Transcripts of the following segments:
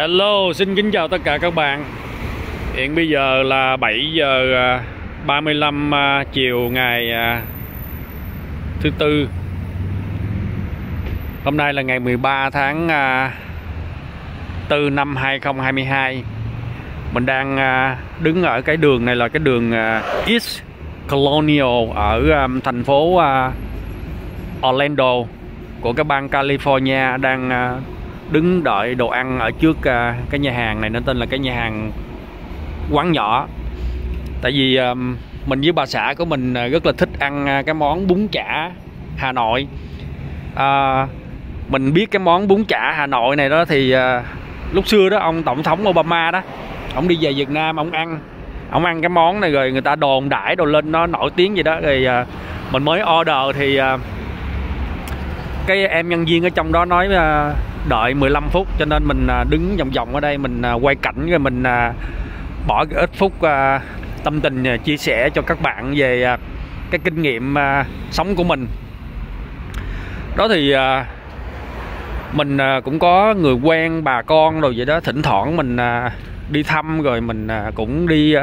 Hello, xin kính chào tất cả các bạn. Hiện bây giờ là 7 giờ 35 chiều ngày thứ Tư. Hôm nay là ngày 13 tháng 4 năm 2022. Mình đang đứng ở cái đường này là cái đường East Colonial ở thành phố Orlando của cái bang California, đang đứng đợi đồ ăn ở trước cái nhà hàng này. Nó tên là cái nhà hàng quán nhỏ. Tại vì mình với bà xã của mình rất là thích ăn cái món bún chả Hà Nội. Mình biết cái món bún chả Hà Nội này đó thì lúc xưa đó ông tổng thống Obama đó, ông đi về Việt Nam, ông ăn cái món này rồi người ta đồn đãi đồ lên nó nổi tiếng gì đó, rồi mình mới order thì cái em nhân viên ở trong đó nói đợi 15 phút, cho nên mình đứng vòng vòng ở đây, mình quay cảnh rồi mình bỏ ít phút tâm tình chia sẻ cho các bạn về cái kinh nghiệm sống của mình. Đó thì mình cũng có người quen, bà con rồi vậy đó, thỉnh thoảng mình đi thăm, rồi mình cũng đi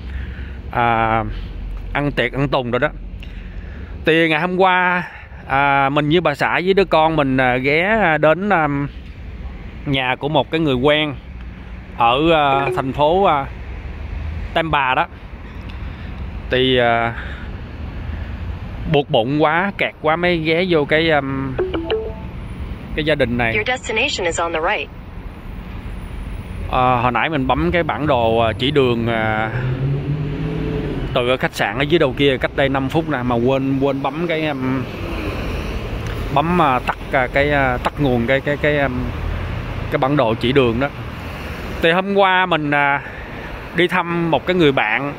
ăn tiệc ăn tùng rồi đó. Thì ngày hôm qua mình với bà xã với đứa con mình ghé đến nhà của một cái người quen ở thành phố Tampa đó. Thì buộc bụng quá, kẹt quá mới ghé vô cái gia đình này. Hồi nãy mình bấm cái bản đồ chỉ đường từ khách sạn ở dưới đầu kia cách đây 5 phút nè, mà quên bấm cái tắt nguồn cái bản đồ chỉ đường đó. Thì hôm qua mình đi thăm một cái người bạn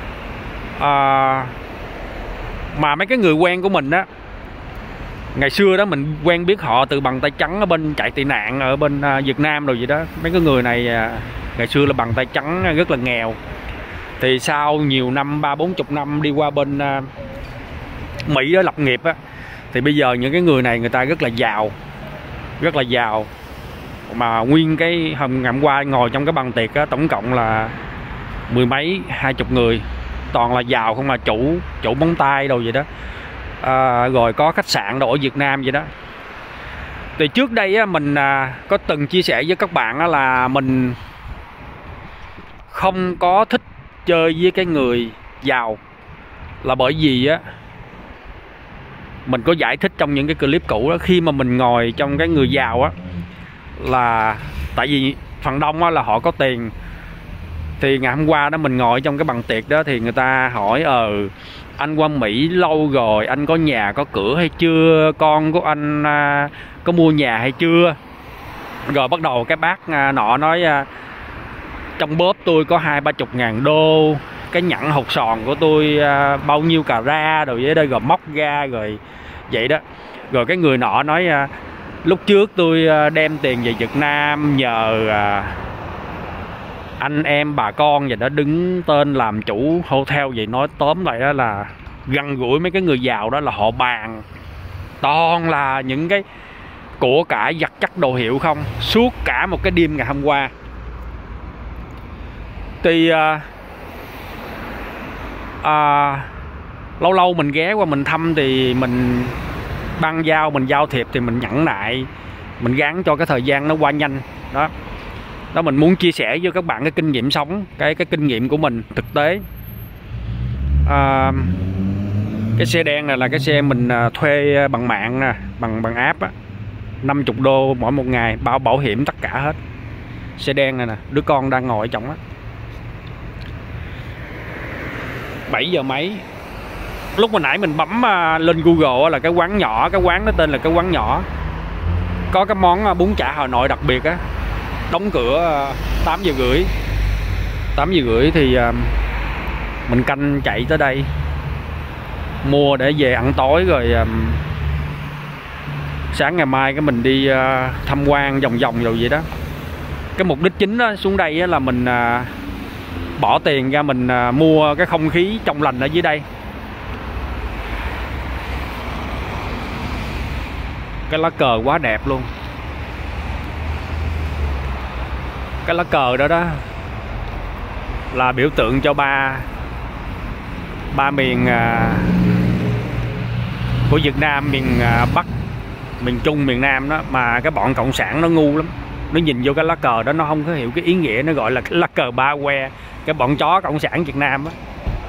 mà mấy cái người quen của mình đó, ngày xưa đó mình quen biết họ từ bằng tay trắng ở bên chạy tị nạn ở bên Việt Nam rồi vậy đó. Mấy cái người này ngày xưa là bằng tay trắng, rất là nghèo. Thì sau nhiều năm, 30-40 năm đi qua bên Mỹ đó lập nghiệp á, thì bây giờ những cái người này người ta rất là giàu. Mà nguyên cái ngày hôm qua ngồi trong cái bàn tiệc á, tổng cộng là 10 mấy 20 người, toàn là giàu không, mà chủ bóng tay đồ vậy đó. Rồi có khách sạn đồ ở Việt Nam vậy đó. Thì trước đây á, mình có từng chia sẻ với các bạn á, là mình không có thích chơi với cái người giàu, là bởi vì á, mình có giải thích trong những cái clip cũ đó, khi mà mình ngồi trong cái người giàu á, là tại vì phần đông á là họ có tiền. Thì ngày hôm qua đó mình ngồi trong cái bàn tiệc đó, thì người ta hỏi anh qua Mỹ lâu rồi, anh có nhà có cửa hay chưa, con của anh có mua nhà hay chưa. Rồi bắt đầu cái bác nọ nói trong bóp tôi có 20-30 ngàn đô, cái nhẫn hột sòn của tôi bao nhiêu cà ra rồi vậy đó, rồi móc ra rồi vậy đó. Rồi cái người nọ nói lúc trước tôi đem tiền về Việt Nam nhờ anh em bà con vậy đó đứng tên làm chủ hotel vậy. Nói tóm lại đó là gần gũi mấy cái người giàu đó là họ bàn toàn là những cái của cải vật chất đồ hiệu không, suốt cả một cái đêm ngày hôm qua. Thì lâu lâu mình ghé qua mình thăm, thì mình băng giao, mình giao thiệp thì mình nhẫn nại, mình gắn cho cái thời gian nó qua nhanh đó. Đó, mình muốn chia sẻ với các bạn cái kinh nghiệm sống, cái kinh nghiệm của mình thực tế. Cái xe đen này là cái xe mình thuê bằng mạng nè, bằng app á, 50 đô mỗi một ngày, bảo hiểm tất cả hết. Xe đen này nè, đứa con đang ngồi ở trong á. 7 giờ mấy. Lúc hồi nãy mình bấm lên Google là cái quán nhỏ, cái quán nó tên là cái quán nhỏ. Có cái món bún chả Hà Nội đặc biệt á. Đóng cửa 8 giờ rưỡi. 8 giờ rưỡi thì mình canh chạy tới đây mua để về ăn tối, rồi sáng ngày mai cái mình đi tham quan vòng vòng rồi vậy đó. Cái mục đích chính đó, xuống đây á, là mình bỏ tiền ra mình mua cái không khí trong lành ở dưới đây. Cái lá cờ quá đẹp luôn. Cái lá cờ đó đó là biểu tượng cho ba miền của Việt Nam, miền Bắc, miền Trung, miền Nam đó. Mà cái bọn cộng sản nó ngu lắm, nó nhìn vô cái lá cờ đó nó không có hiểu cái ý nghĩa, nó gọi là cái lá cờ ba que, cái bọn chó cộng sản Việt Nam đó.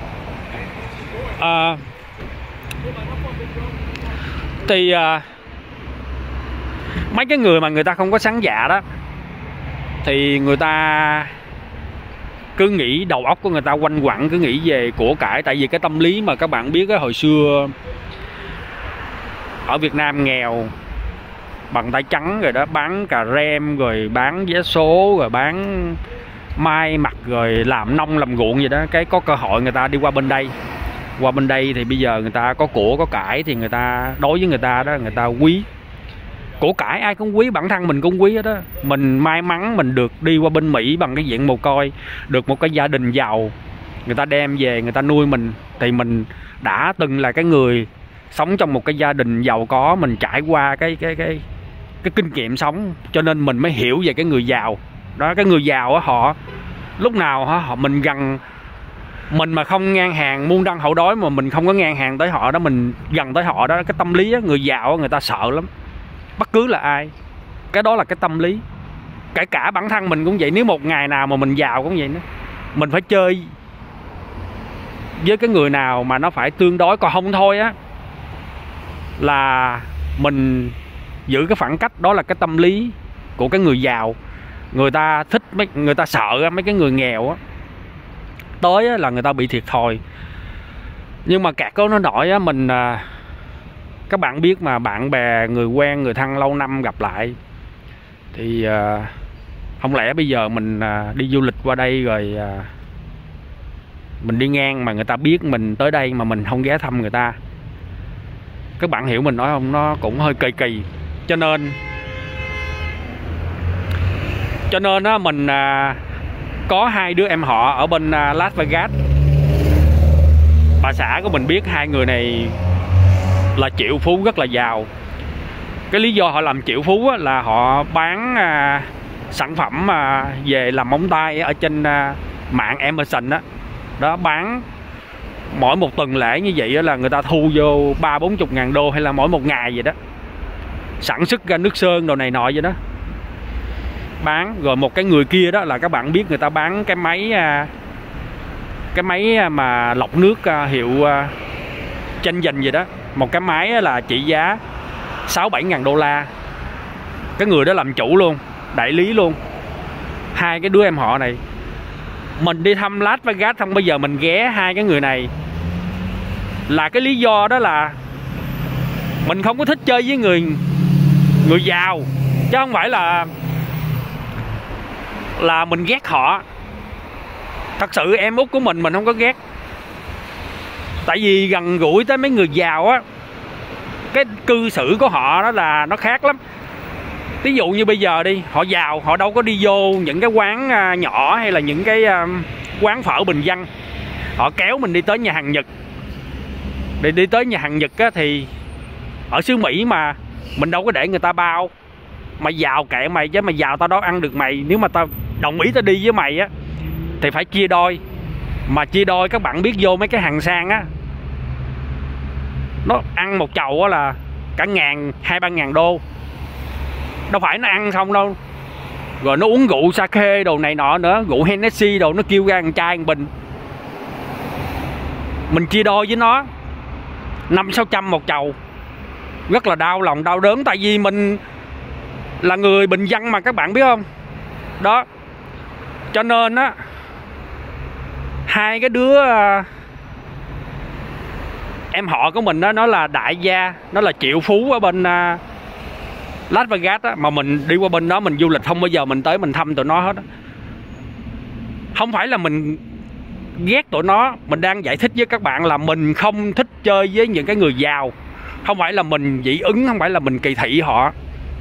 Thì mấy cái người mà người ta không có sáng dạ đó thì người ta cứ nghĩ, đầu óc của người ta quanh quẩn cứ nghĩ về của cải. Tại vì cái tâm lý mà các bạn biết á, hồi xưa ở Việt Nam nghèo bằng tay trắng rồi đó, bán cà rem rồi bán vé số rồi bán mai mặc rồi làm nông làm ruộng gì đó. Cái có cơ hội người ta đi qua bên đây. Qua bên đây thì bây giờ người ta có của có cải thì người ta, đối với người ta đó, người ta quý của cải, ai cũng quý, bản thân mình cũng quý hết đó. Mình may mắn mình được đi qua bên Mỹ bằng cái diện mồ côi, được một cái gia đình giàu, người ta đem về người ta nuôi mình. Thì mình đã từng là cái người sống trong một cái gia đình giàu có, mình trải qua cái kinh nghiệm sống, cho nên mình mới hiểu về cái người giàu đó. Cái người giàu á, họ lúc nào họ mình gần, mình mà không ngang hàng muôn đăng hậu đói mà mình không có ngang hàng tới họ đó, mình gần tới họ đó, cái tâm lý á, người giàu á, người ta sợ lắm, bất cứ là ai. Cái đó là cái tâm lý. Kể cả bản thân mình cũng vậy. Nếu một ngày nào mà mình giàu cũng vậy nữa, mình phải chơi với cái người nào mà nó phải tương đối, còn không thôi á là mình giữ cái khoảng cách. Đó là cái tâm lý của cái người giàu. Người ta thích người ta sợ mấy cái người nghèo á, tới á là người ta bị thiệt thòi. Nhưng mà kẹt có nó nổi á, mình các bạn biết mà, bạn bè người quen người thân lâu năm gặp lại thì không lẽ bây giờ mình đi du lịch qua đây rồi mình đi ngang mà người ta biết mình tới đây mà mình không ghé thăm người ta. Các bạn hiểu mình nói không? Nó cũng hơi kỳ kỳ. Cho nên á, mình có hai đứa em họ ở bên Las Vegas. Bà xã của mình biết hai người này là triệu phú, rất là giàu. Cái lý do họ làm triệu phú á, là họ bán sản phẩm về làm móng tay ở trên mạng Amazon đó. Đó, bán mỗi một tuần lễ như vậy là người ta thu vô 30-40 ngàn đô, hay là mỗi một ngày vậy đó. Sản xuất ra nước sơn đồ này nọ vậy đó, bán. Rồi một cái người kia đó là các bạn biết, người ta bán cái máy mà lọc nước hiệu tranh giành gì đó. Một cái máy là trị giá 6-7 ngàn đô la. Cái người đó làm chủ luôn, đại lý luôn. Hai cái đứa em họ này, mình đi thăm Las Vegas không bao giờ mình ghé hai cái người này, là cái lý do đó là mình không có thích chơi với người giàu, chứ không phải là mình ghét họ. Thật sự em út của mình không có ghét. Tại vì gần gũi tới mấy người giàu á, cái cư xử của họ đó là nó khác lắm. Ví dụ như bây giờ đi, họ giàu, họ đâu có đi vô những cái quán nhỏ hay là những cái quán phở bình dân. Họ kéo mình đi tới nhà hàng Nhật. Để đi tới nhà hàng Nhật á, thì ở xứ Mỹ mà mình đâu có để người ta bao. Mày giàu kệ mày, chứ mày giàu tao đâu ăn được mày. Nếu mà tao đồng ý tao đi với mày á thì phải chia đôi. Mà chia đôi, các bạn biết vô mấy cái hàng sang á, nó ăn một chầu á là cả 2-3 ngàn đô. Đâu phải nó ăn không đâu. Rồi nó uống rượu sake đồ này nọ nữa, rượu Hennessy đồ, nó kêu ra một chai một bình. Mình chia đôi với nó 500-600 một chầu. Rất là đau lòng, đau đớn. Tại vì mình là người bình dân mà, các bạn biết không? Đó. Cho nên á, hai cái đứa em họ của mình đó, nó là đại gia, nó là triệu phú ở bên Las Vegas á. Mà mình đi qua bên đó mình du lịch không bao giờ mình tới mình thăm tụi nó hết á. Không phải là mình ghét tụi nó, mình đang giải thích với các bạn là mình không thích chơi với những cái người giàu. Không phải là mình dị ứng, không phải là mình kỳ thị họ.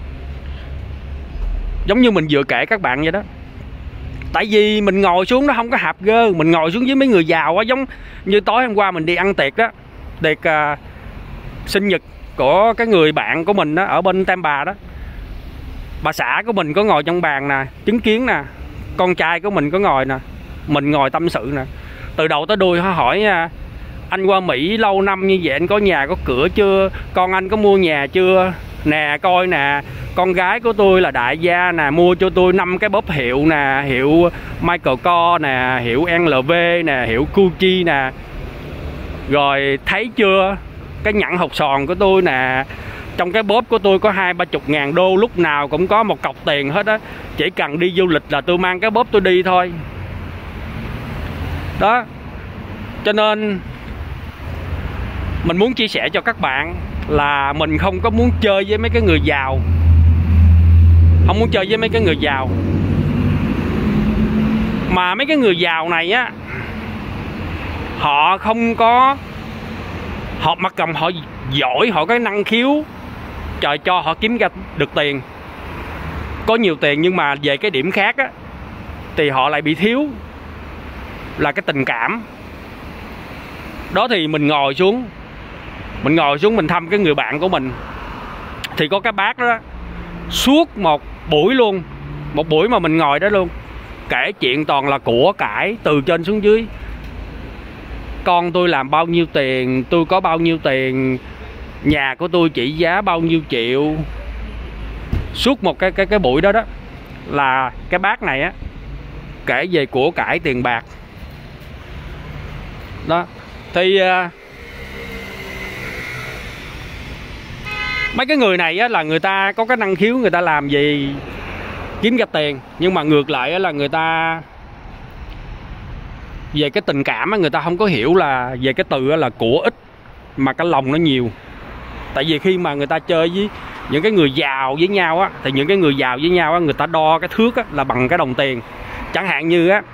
Giống như mình vừa kể các bạn vậy đó. Tại vì mình ngồi xuống nó không có hạp gơ. Mình ngồi xuống với mấy người giàu á, giống như tối hôm qua mình đi ăn tiệc đó, tiệc sinh nhật của cái người bạn của mình đó, ở bên Tampa đó. Bà xã của mình có ngồi trong bàn nè, chứng kiến nè. con trai của mình có ngồi nè, mình ngồi tâm sự nè, từ đầu tới đuôi họ hỏi anh qua Mỹ lâu năm như vậy anh có nhà có cửa chưa, con anh có mua nhà chưa nè, coi nè con gái của tôi là đại gia nè, mua cho tôi 5 cái bóp hiệu nè, hiệu Michael Kors nè, hiệu LV nè, hiệu Gucci nè, rồi thấy chưa cái nhẫn hột sòn của tôi nè, trong cái bóp của tôi có 20-30 ngàn đô, lúc nào cũng có một cọc tiền hết á, chỉ cần đi du lịch là tôi mang cái bóp tôi đi thôi đó. Cho nên mình muốn chia sẻ cho các bạn là mình không có muốn chơi với mấy cái người giàu, không muốn chơi với mấy cái người giàu, mà mấy cái người giàu này á, họ không có, họ mặc cầm họ giỏi, họ có năng khiếu, trời cho họ kiếm ra được tiền, có nhiều tiền, nhưng mà về cái điểm khác á thì họ lại bị thiếu là cái tình cảm đó. Thì mình ngồi xuống mình thăm cái người bạn của mình, thì có cái bác đó suốt một buổi luôn, một buổi mà mình ngồi đó luôn, kể chuyện toàn là của cải từ trên xuống dưới. Con tôi làm bao nhiêu tiền, tôi có bao nhiêu tiền, nhà của tôi trị giá bao nhiêu triệu. Suốt một cái buổi đó đó là cái bác này á kể về của cải tiền bạc đó. Thì mấy cái người này á là người ta có cái năng khiếu, người ta làm gì kiếm ra tiền, nhưng mà ngược lại á là người ta về cái tình cảm á, người ta không có hiểu là về cái từ á là của ít mà cái lòng nó nhiều. Tại vì khi mà người ta chơi với những cái người giàu với nhau á, thì những cái người giàu với nhau á, người ta đo cái thước á là bằng cái đồng tiền. Chẳng hạn như á,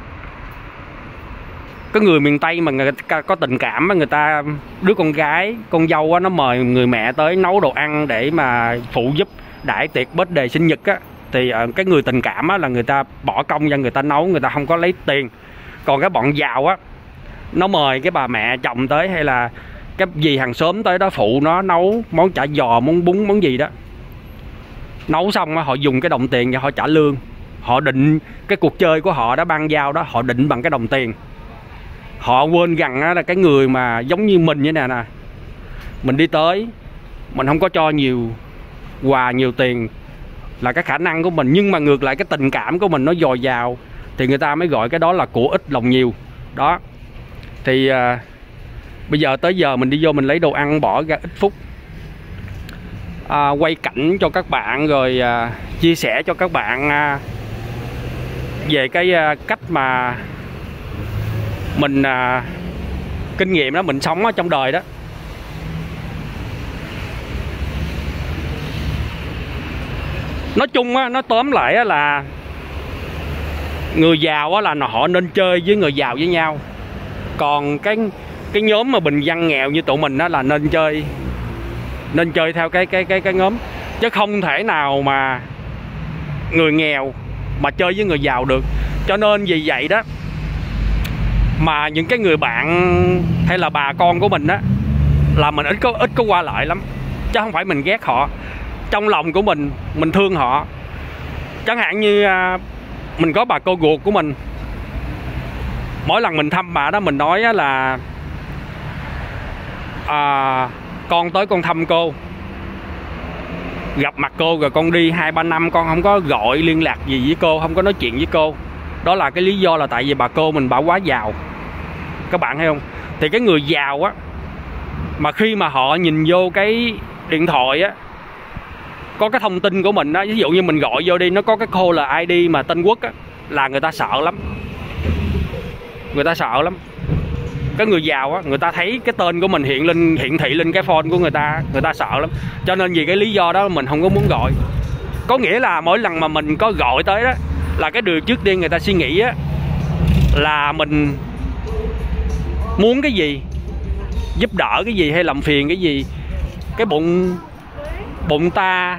cái người miền Tây mà người ta có tình cảm á, người ta đứa con gái, con dâu á, nó mời người mẹ tới nấu đồ ăn để mà phụ giúp đãi tiệc birthday sinh nhật á, thì cái người tình cảm á là người ta bỏ công ra người ta nấu, người ta không có lấy tiền. Còn cái bọn giàu á, nó mời cái bà mẹ chồng tới hay là cái dì hàng xóm tới đó phụ nó nấu món chả giò, món bún, món gì đó, nấu xong á, họ dùng cái đồng tiền và họ trả lương. Họ định cái cuộc chơi của họ đó, ban giao đó, họ định bằng cái đồng tiền. Họ quên rằng á, là cái người mà giống như mình như nè nè, mình đi tới, mình không có cho nhiều quà, nhiều tiền là cái khả năng của mình, nhưng mà ngược lại cái tình cảm của mình nó dồi dào, thì người ta mới gọi cái đó là của ít lòng nhiều đó. Thì bây giờ tới giờ mình đi vô mình lấy đồ ăn, bỏ ra ít phút quay cảnh cho các bạn, rồi chia sẻ cho các bạn về cái cách mà mình kinh nghiệm đó, mình sống ở trong đời đó. Nói chung á, nó tóm lại á là người giàu á là họ nên chơi với người giàu với nhau. Còn cái nhóm mà bình dân nghèo như tụi mình á là nên chơi theo cái nhóm, chứ không thể nào mà người nghèo mà chơi với người giàu được. Cho nên vì vậy đó mà những cái người bạn hay là bà con của mình á là mình ít có qua lại lắm, chứ không phải mình ghét họ. Trong lòng của mình thương họ. Chẳng hạn như mình có bà cô ruột của mình, mỗi lần mình thăm bà đó mình nói là con tới con thăm cô, gặp mặt cô rồi con đi 2-3 năm con không có gọi liên lạc gì với cô, không có nói chuyện với cô. Đó là cái lý do là tại vì bà cô mình bà quá giàu, các bạn thấy không? Thì cái người giàu á, mà khi mà họ nhìn vô cái điện thoại á có cái thông tin của mình á, ví dụ như mình gọi vô đi, nó có cái caller ID mà tên quốc á, là người ta sợ lắm. Người ta sợ lắm. Cái người giàu á, người ta thấy cái tên của mình hiển thị lên cái phone của người ta sợ lắm. Cho nên vì cái lý do đó mình không có muốn gọi. Có nghĩa là mỗi lần mà mình có gọi tới đó là cái điều trước tiên người ta suy nghĩ á là mình muốn cái gì, giúp đỡ cái gì hay làm phiền cái gì. Cái bụng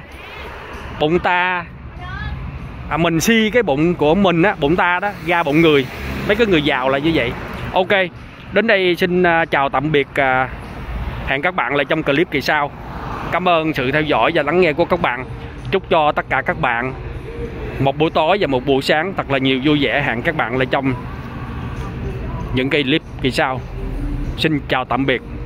ta mình si cái bụng của mình á, bụng ta đó ra bụng người. Mấy cái người giàu là như vậy. Ok, đến đây xin chào tạm biệt, hẹn các bạn lại trong clip kỳ sau. Cảm ơn sự theo dõi và lắng nghe của các bạn. Chúc cho tất cả các bạn một buổi tối và một buổi sáng thật là nhiều vui vẻ. Hẹn các bạn lại trong những cái clip kỳ sau. Xin chào tạm biệt.